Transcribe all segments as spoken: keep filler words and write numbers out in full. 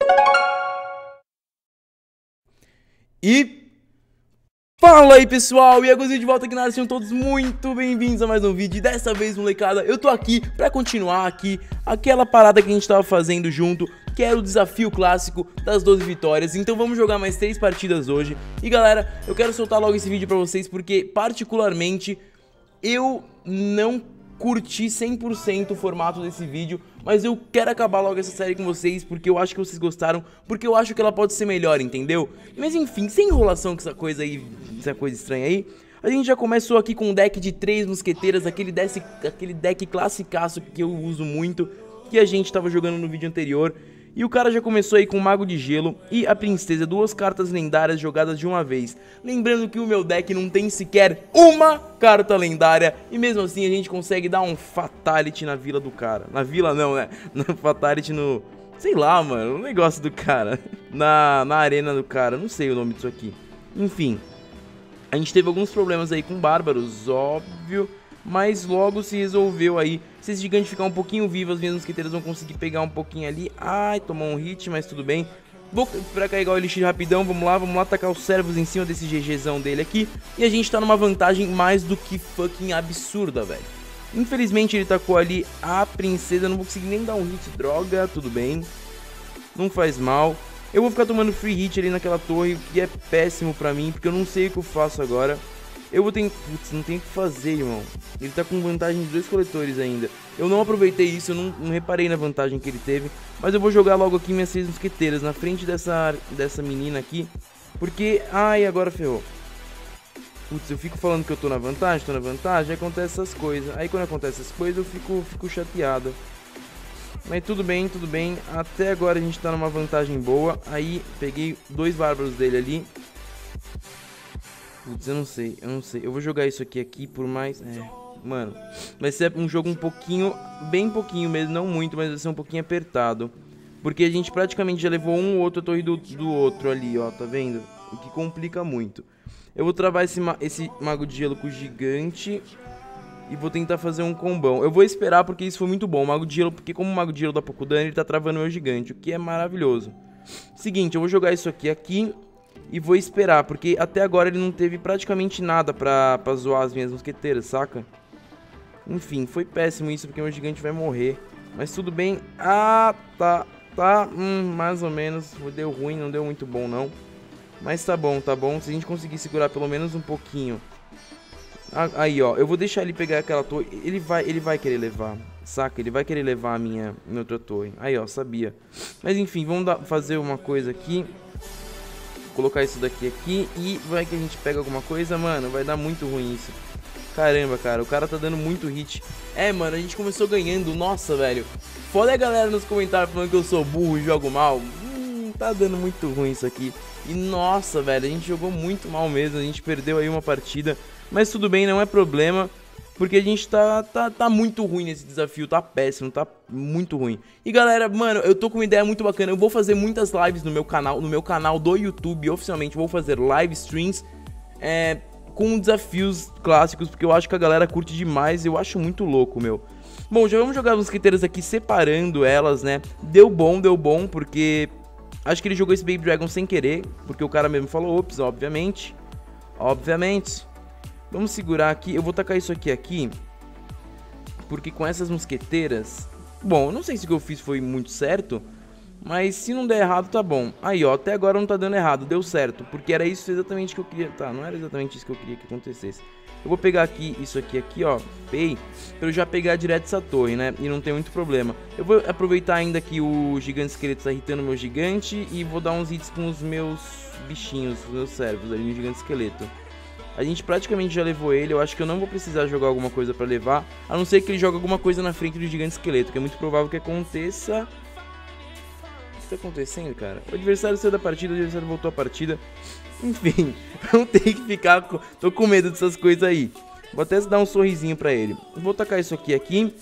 E fala aí pessoal, e agora de volta aqui na área, sejam todos muito bem-vindos a mais um vídeo. E dessa vez, molecada, eu tô aqui pra continuar aqui aquela parada que a gente tava fazendo junto, que era o desafio clássico das doze vitórias. Então vamos jogar mais três partidas hoje. E galera, eu quero soltar logo esse vídeo pra vocês, porque particularmente eu não curti cem por cento o formato desse vídeo, mas eu quero acabar logo essa série com vocês, porque eu acho que vocês gostaram, porque eu acho que ela pode ser melhor, entendeu? Mas enfim, sem enrolação com essa coisa aí, essa coisa estranha aí, a gente já começou aqui com um deck de três mosqueteiras, aquele deck, aquele deck classicaço que eu uso muito, que a gente tava jogando no vídeo anterior. E o cara já começou aí com o Mago de Gelo e a Princesa, duas cartas lendárias jogadas de uma vez. Lembrando que o meu deck não tem sequer uma carta lendária, e mesmo assim a gente consegue dar um Fatality na vila do cara. Na vila não, né? No Fatality no... sei lá, mano, o negócio do cara. Na, na arena do cara, não sei o nome disso aqui. Enfim, a gente teve alguns problemas aí com Bárbaros, óbvio, mas logo se resolveu aí. Se esse gigante ficar um pouquinho vivo, as minhas mosqueteiras vão conseguir pegar um pouquinho ali. Ai, tomou um hit, mas tudo bem. Vou pra carregar o elixir rapidão, vamos lá, vamos lá atacar os servos em cima desse GGzão dele aqui. E a gente tá numa vantagem mais do que fucking absurda, velho. Infelizmente ele tacou ali a princesa, não vou conseguir nem dar um hit, droga, tudo bem. Não faz mal. Eu vou ficar tomando free hit ali naquela torre, o que é péssimo pra mim, porque eu não sei o que eu faço agora. Eu vou ter... Putz, não tem o que fazer, irmão. Ele tá com vantagem de dois coletores ainda. Eu não aproveitei isso, eu não, não reparei na vantagem que ele teve. Mas eu vou jogar logo aqui minhas seis mosqueteiras na frente dessa, dessa menina aqui. Porque... ai, agora ferrou. Putz, eu fico falando que eu tô na vantagem, tô na vantagem, acontece essas coisas. Aí quando acontece essas coisas eu fico, fico chateado. Mas tudo bem, tudo bem. Até agora a gente tá numa vantagem boa. Aí peguei dois bárbaros dele ali. Putz, eu não sei, eu não sei. Eu vou jogar isso aqui aqui por mais... É, mano, vai ser um jogo um pouquinho, bem pouquinho mesmo, não muito, mas vai ser um pouquinho apertado. Porque a gente praticamente já levou um ou outro torre do, do outro ali, ó, tá vendo? O que complica muito. Eu vou travar esse, esse Mago de Gelo com o gigante e vou tentar fazer um combão. Eu vou esperar porque isso foi muito bom, o Mago de Gelo, porque como o Mago de Gelo dá pouco dano, ele tá travando o meu gigante, o que é maravilhoso. Seguinte, eu vou jogar isso aqui aqui e vou esperar, porque até agora ele não teve praticamente nada pra, pra zoar as minhas mosqueteiras, saca? Enfim, foi péssimo isso, porque meu gigante vai morrer. Mas tudo bem. Ah, tá, tá, hum, mais ou menos. Deu ruim, não deu muito bom não. Mas tá bom, tá bom. Se a gente conseguir segurar pelo menos um pouquinho. Aí, ó, eu vou deixar ele pegar aquela torre. Ele vai, ele vai querer levar, saca? Ele vai querer levar a minha, minha outra torre. Aí, ó, sabia. Mas enfim, vamos dar, fazer uma coisa aqui. Colocar isso daqui aqui e vai que a gente pega alguma coisa, mano, vai dar muito ruim isso. Caramba, cara, o cara tá dando muito hit. É, mano, a gente começou ganhando, nossa, velho. Foda a galera nos comentários falando que eu sou burro e jogo mal. Hum, tá dando muito ruim isso aqui. E nossa, velho, a gente jogou muito mal mesmo, a gente perdeu aí uma partida. Mas tudo bem, não é problema. Porque a gente tá, tá, tá muito ruim nesse desafio, tá péssimo, tá muito ruim. E galera, mano, eu tô com uma ideia muito bacana. Eu vou fazer muitas lives no meu canal, no meu canal do YouTube, oficialmente. Vou fazer live streams é, com desafios clássicos, porque eu acho que a galera curte demais. Eu acho muito louco, meu. Bom, já vamos jogar as mosqueteiras aqui, separando elas, né? Deu bom, deu bom, porque acho que ele jogou esse Baby Dragon sem querer, porque o cara mesmo falou, ops, obviamente. Obviamente. Vamos segurar aqui, eu vou tacar isso aqui aqui, porque com essas mosqueteiras... Bom, eu não sei se o que eu fiz foi muito certo, mas se não der errado tá bom. Aí ó, até agora não tá dando errado, deu certo, porque era isso exatamente que eu queria... Tá, não era exatamente isso que eu queria que acontecesse. Eu vou pegar aqui, isso aqui aqui ó, pay, pra eu já pegar direto essa torre, né, e não tem muito problema. Eu vou aproveitar ainda que o gigante esqueleto tá irritando o meu gigante e vou dar uns hits com os meus bichinhos, os meus servos ali no gigante esqueleto. A gente praticamente já levou ele, eu acho que eu não vou precisar jogar alguma coisa pra levar, a não ser que ele jogue alguma coisa na frente do gigante esqueleto, que é muito provável que aconteça. O que tá acontecendo, cara? O adversário saiu da partida, o adversário voltou à partida. Enfim, não tem que ficar... Com... Tô com medo dessas coisas aí. Vou até dar um sorrisinho pra ele. Vou tacar isso aqui aqui.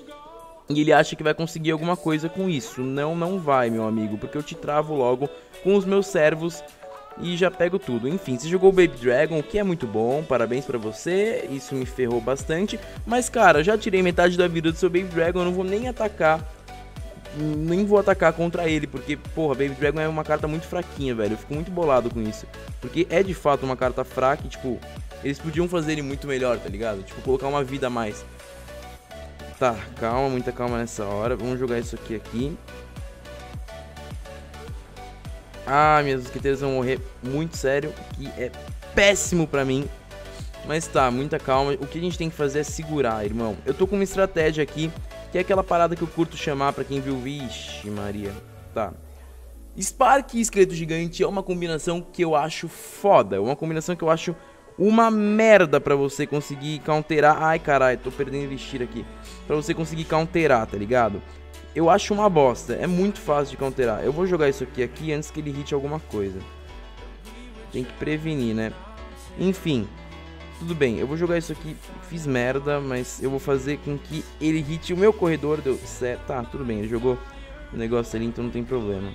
E ele acha que vai conseguir alguma coisa com isso. Não, não vai, meu amigo, porque eu te travo logo com os meus servos e já pego tudo. Enfim, você jogou o Baby Dragon, o que é muito bom, parabéns pra você, isso me ferrou bastante. Mas cara, já tirei metade da vida do seu Baby Dragon, eu não vou nem atacar nem vou atacar contra ele, porque, porra, Baby Dragon é uma carta muito fraquinha, velho. Eu fico muito bolado com isso. Porque é de fato uma carta fraca e, tipo, eles podiam fazer ele muito melhor, tá ligado? Tipo, colocar uma vida a mais. Tá, calma, muita calma nessa hora. Vamos jogar isso aqui aqui. Ah, minhas mosqueteiras vão morrer muito sério, que é péssimo pra mim. Mas tá, muita calma. O que a gente tem que fazer é segurar, irmão. Eu tô com uma estratégia aqui, que é aquela parada que eu curto chamar pra quem viu. Vixe, Maria. Tá. Spark e Esqueleto Gigante é uma combinação que eu acho foda. Uma combinação que eu acho uma merda pra você conseguir counterar. Ai, caralho, tô perdendo Elixir aqui. Pra você conseguir counterar, tá ligado? Eu acho uma bosta. É muito fácil de counterar. Eu vou jogar isso aqui aqui antes que ele hite alguma coisa. Tem que prevenir, né? Enfim. Tudo bem, eu vou jogar isso aqui, fiz merda, mas eu vou fazer com que ele hite o meu corredor, deu certo. Tá, tudo bem, ele jogou o negócio ali, então não tem problema.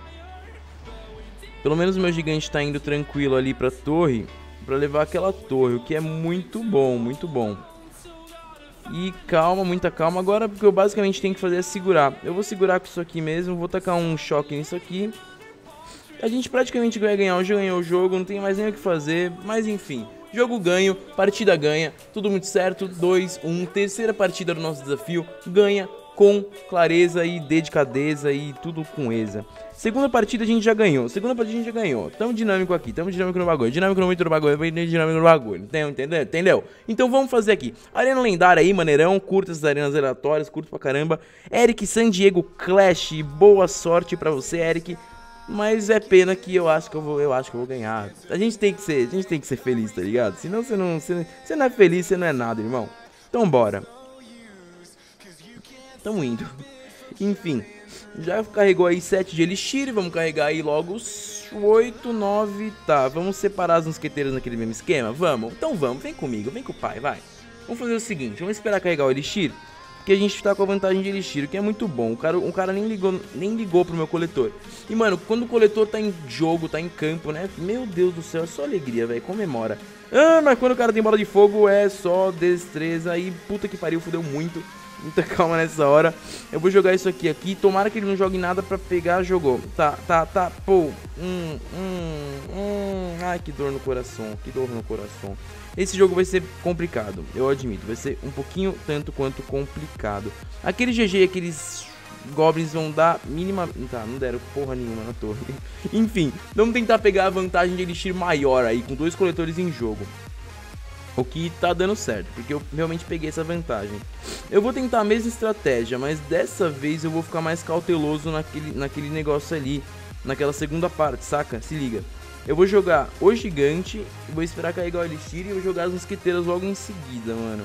Pelo menos o meu gigante tá indo tranquilo ali pra torre, pra levar aquela torre, o que é muito bom, muito bom. E calma, muita calma, agora porque eu basicamente tenho que fazer é segurar. Eu vou segurar com isso aqui mesmo, vou tacar um choque nisso aqui. A gente praticamente vai ganhar, já ganhou o jogo, não tem mais nem o que fazer, mas enfim. Jogo ganho, partida ganha, tudo muito certo, dois, um, terceira partida do nosso desafio, ganha com clareza e dedicadeza e tudo com exa. Segunda partida a gente já ganhou, segunda partida a gente já ganhou, tamo dinâmico aqui, tamo dinâmico no bagulho, dinâmico no muito no bagulho, dinâmico no bagulho, entendeu? Entendeu? Então vamos fazer aqui, arena lendária aí, maneirão, curta essas arenas aleatórias, curto pra caramba, Eric San Diego Clash, boa sorte pra você, Eric. Mas é pena que eu acho que eu vou, eu acho que eu vou ganhar. A gente tem que ser, a gente tem que ser feliz, tá ligado? Senão você não, você, você não é feliz, você não é nada, irmão. Então bora. Tamo indo. Enfim, já carregou aí sete de Elixir, vamos carregar aí logo os oito, nove, tá. Vamos separar as mosqueteiras naquele mesmo esquema? Vamos? Então vamos, vem comigo, vem com o pai, vai. Vamos fazer o seguinte, vamos esperar carregar o Elixir. Porque a gente tá com a vantagem de Elixir, o que é muito bom. O cara, o cara nem, ligou, nem ligou pro meu coletor. E, mano, quando o coletor tá em jogo, tá em campo, né? Meu Deus do céu, é só alegria, velho. Comemora. Ah, mas quando o cara tem bola de fogo, é só destreza. Aí, puta que pariu, fudeu muito. Muita calma nessa hora. Eu vou jogar isso aqui, aqui. Tomara que ele não jogue nada pra pegar, jogou. Tá, tá, tá. Pô. Hum, hum, hum. Ai, que dor no coração. Que dor no coração. Esse jogo vai ser complicado, eu admito. Vai ser um pouquinho tanto quanto complicado. Aquele G G, aqueles goblins vão dar mínima... Tá, não deram porra nenhuma na torre. Enfim, vamos tentar pegar a vantagem de Elixir maior aí, com dois coletores em jogo. O que tá dando certo, porque eu realmente peguei essa vantagem. Eu vou tentar a mesma estratégia, mas dessa vez eu vou ficar mais cauteloso naquele, naquele negócio ali, naquela segunda parte, saca? Se liga. Eu vou jogar o gigante, vou esperar carregar o Elixir e vou jogar as mosqueteiras logo em seguida, mano.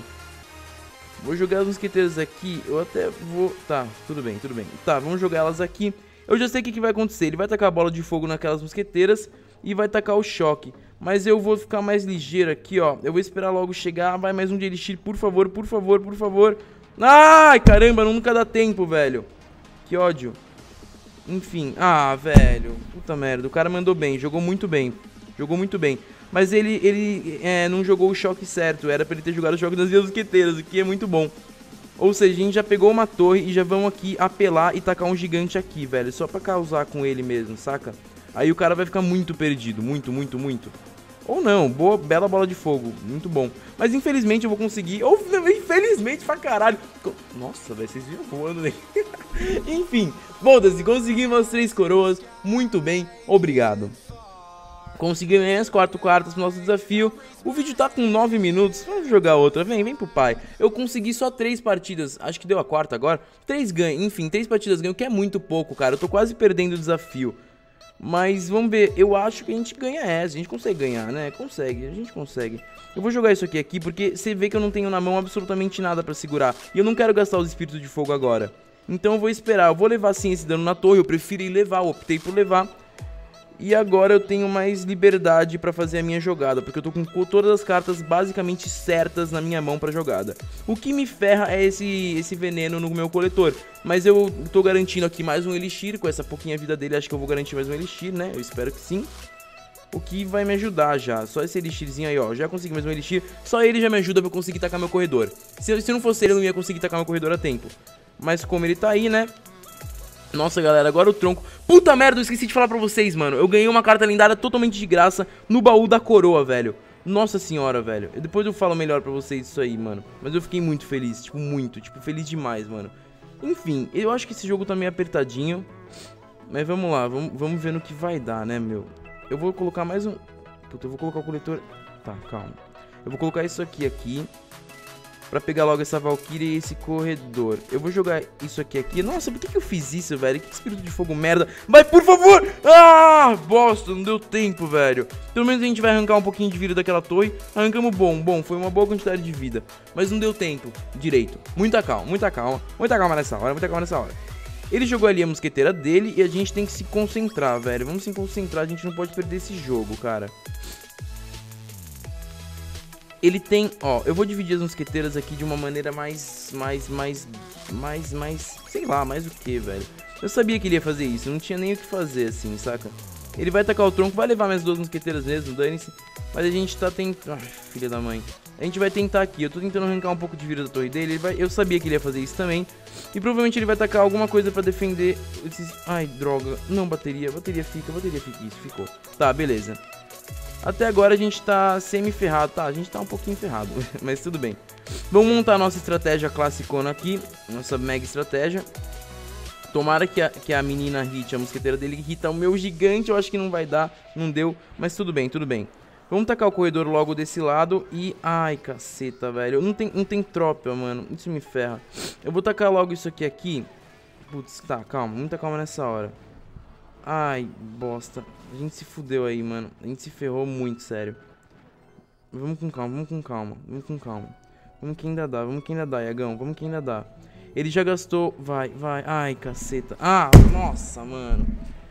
Vou jogar as mosqueteiras aqui, eu até vou... Tá, tudo bem, tudo bem. Tá, vamos jogar elas aqui. Eu já sei o que, que vai acontecer, ele vai tacar a bola de fogo naquelas mosqueteiras e vai tacar o choque. Mas eu vou ficar mais ligeiro aqui, ó. Eu vou esperar logo chegar, vai mais um de Elixir, por favor, por favor, por favor. Ai, caramba, nunca dá tempo, velho. Que ódio. Enfim, ah, velho, puta merda, o cara mandou bem, jogou muito bem, jogou muito bem. Mas ele, ele é, não jogou o choque certo, era pra ele ter jogado o choque das minhas mosqueteiras, o que é muito bom. Ou seja, a gente já pegou uma torre e já vamos aqui apelar e tacar um gigante aqui, velho, só pra causar com ele mesmo, saca? Aí o cara vai ficar muito perdido, muito, muito, muito. Ou não, boa, bela bola de fogo, muito bom. Mas infelizmente eu vou conseguir, ou infelizmente pra caralho. Nossa, velho, vocês viram voando aí. Enfim, foda-se, conseguimos as três coroas, muito bem, obrigado. Conseguimos as quatro quartas pro nosso desafio. O vídeo tá com nove minutos, vamos jogar outra, vem, vem pro pai. Eu consegui só três partidas, acho que deu a quarta agora. Três ganhos, enfim, três partidas ganho, que é muito pouco, cara, eu tô quase perdendo o desafio. Mas vamos ver, eu acho que a gente ganha essa, a gente consegue ganhar, né? Consegue, a gente consegue. Eu vou jogar isso aqui aqui porque você vê que eu não tenho na mão absolutamente nada pra segurar. E eu não quero gastar os espíritos de fogo agora. Então eu vou esperar, eu vou levar sim esse dano na torre, eu preferi levar, eu optei por levar. E agora eu tenho mais liberdade pra fazer a minha jogada, porque eu tô com todas as cartas basicamente certas na minha mão pra jogada. O que me ferra é esse, esse veneno no meu coletor, mas eu tô garantindo aqui mais um Elixir, com essa pouquinha vida dele acho que eu vou garantir mais um Elixir, né? Eu espero que sim. O que vai me ajudar já, só esse Elixirzinho aí, ó, já consegui mais um Elixir, só ele já me ajuda pra eu conseguir tacar meu corredor. Se, se não fosse ele eu não ia conseguir tacar meu corredor a tempo. Mas como ele tá aí, né? Nossa, galera, agora o tronco... Puta merda, eu esqueci de falar pra vocês, mano. Eu ganhei uma carta lendária totalmente de graça no baú da coroa, velho. Nossa senhora, velho. Depois eu falo melhor pra vocês isso aí, mano. Mas eu fiquei muito feliz, tipo, muito. Tipo, feliz demais, mano. Enfim, eu acho que esse jogo tá meio apertadinho. Mas vamos lá, vamos, vamos ver no que vai dar, né, meu. Eu vou colocar mais um... Puta, eu vou colocar o coletor... Tá, calma. Eu vou colocar isso aqui aqui. Pra pegar logo essa Valkyria e esse corredor. Eu vou jogar isso aqui aqui. Nossa, por que, que eu fiz isso, velho? Que espírito de fogo merda. Vai, por favor! Ah, bosta, não deu tempo, velho. Pelo menos a gente vai arrancar um pouquinho de vida daquela torre. Arrancamos bom, bom, foi uma boa quantidade de vida. Mas não deu tempo direito. Muita calma, muita calma. Muita calma nessa hora, muita calma nessa hora. Ele jogou ali a mosqueteira dele e a gente tem que se concentrar, velho. Vamos se concentrar, a gente não pode perder esse jogo, cara. Ele tem, ó, eu vou dividir as mosqueteiras aqui de uma maneira mais, mais, mais, mais, mais, sei lá, mais o que, velho. Eu sabia que ele ia fazer isso, não tinha nem o que fazer, assim, saca? Ele vai tacar o tronco, vai levar mais duas mosqueteiras mesmo, dane-se. Mas a gente tá tentando, ai, filha da mãe. A gente vai tentar aqui, eu tô tentando arrancar um pouco de vida da torre dele, ele vai... eu sabia que ele ia fazer isso também. E provavelmente ele vai tacar alguma coisa pra defender esses... Ai, droga, não, bateria, bateria fica, bateria fica, isso, ficou. Tá, beleza. Até agora a gente tá semi-ferrado, tá? A gente tá um pouquinho ferrado, mas tudo bem. Vamos montar a nossa estratégia classicona aqui, nossa mega estratégia. Tomara que a, que a menina hit, a mosqueteira dele hita o meu gigante, eu acho que não vai dar, não deu, mas tudo bem, tudo bem. Vamos tacar o corredor logo desse lado e... Ai, caceta, velho, não tem, não tem tropa, mano, isso me ferra. Eu vou tacar logo isso aqui aqui. Putz, tá, calma, muita calma nessa hora. Ai, bosta. A gente se fudeu aí, mano. A gente se ferrou muito, sério. Vamos com calma, vamos com calma. Vamos com calma. Vamos que ainda dá, vamos que ainda dá, Iagão. Vamos que ainda dá. Ele já gastou... Vai, vai. Ai, caceta. Ah, nossa, mano.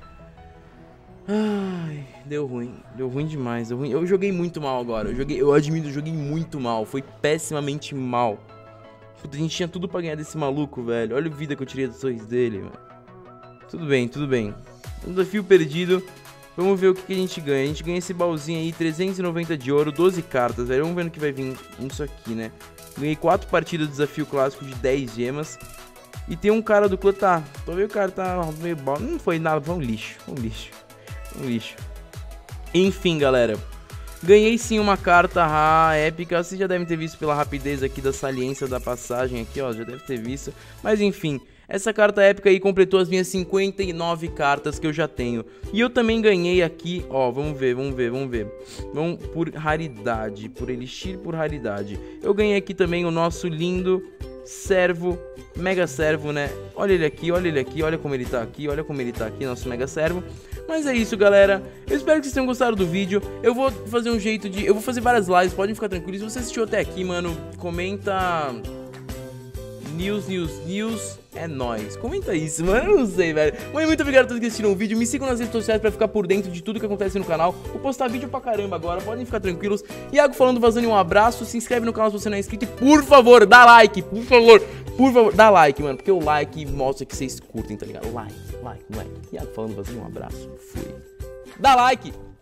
Ai, deu ruim. Deu ruim demais. Deu ruim. Eu joguei muito mal agora. Eu, joguei, eu admito, eu joguei muito mal. Foi pessimamente mal. Puta, a gente tinha tudo pra ganhar desse maluco, velho. Olha a vida que eu tirei dos sorrisos dele, mano. Tudo bem, tudo bem. Um desafio perdido. Vamos ver o que, que a gente ganha. A gente ganha esse baúzinho aí, trezentos e noventa de ouro, doze cartas, velho. Vamos ver no que vai vir isso aqui, né? Ganhei quatro partidas do desafio clássico de dez gemas. E tem um cara do clã, tá? Tô vendo o cara tá meio bom. Não foi nada, foi um lixo. Um lixo. Um lixo. Enfim, galera. Ganhei sim uma carta ah, épica. Vocês já devem ter visto pela rapidez aqui da saliência da passagem aqui, ó. Já deve ter visto. Mas enfim. Essa carta épica aí completou as minhas cinquenta e nove cartas que eu já tenho. E eu também ganhei aqui, ó, vamos ver, vamos ver, vamos ver. Vamos por raridade, por elixir, por raridade. Eu ganhei aqui também o nosso lindo servo, mega servo, né? Olha ele aqui, olha ele aqui, olha como ele tá aqui, olha como ele tá aqui, nosso mega servo. Mas é isso, galera. Eu espero que vocês tenham gostado do vídeo. Eu vou fazer um jeito de... Eu vou fazer várias lives, podem ficar tranquilos. Se você assistiu até aqui, mano, comenta... News, news, news, é nóis. Comenta isso, mano, eu não sei, velho. Mas muito obrigado a todos que assistiram o vídeo. Me sigam nas redes sociais pra ficar por dentro de tudo que acontece no canal. Vou postar vídeo pra caramba agora, podem ficar tranquilos. Iago falando, vazando, um abraço. Se inscreve no canal se você não é inscrito. E por favor, dá like, por favor. Por favor, dá like, mano, porque o like mostra que vocês curtem, tá ligado? Like, like, like. Iago falando, vazando, um abraço. Fui. Dá like.